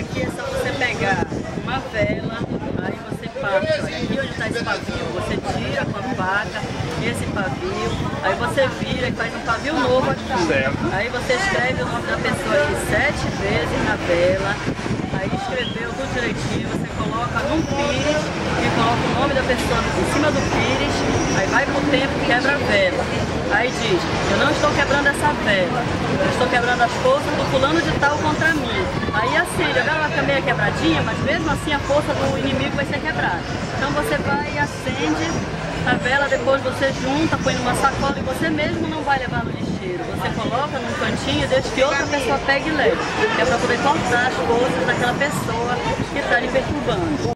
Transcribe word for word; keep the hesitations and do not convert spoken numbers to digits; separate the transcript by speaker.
Speaker 1: aqui é só você pegar uma vela, aí você passa aqui onde está esse pavio, você tira com a faca esse pavio, aí você vira e faz um pavio novo aqui.
Speaker 2: Certo.
Speaker 1: Aí você escreve o nome da pessoa aqui sete vezes na vela, aí escreveu tudo direitinho, você coloca num pires e coloca o nome da pessoa em cima do pires, aí vai pro tempo e quebra a vela. Aí diz, eu não estou quebrando essa vela, eu estou quebrando as forças do fulano de tal contra mim. Aí acende, a vela vai ficar meio quebradinha, mas mesmo assim a força do inimigo vai ser quebrada. Então você vai e acende a vela, depois você junta, põe numa sacola e você mesmo não vai levar no lixeiro. Você coloca num cantinho e deixa que outra pessoa pegue e leve. Que é para poder cortar as forças daquela pessoa que está lhe perturbando.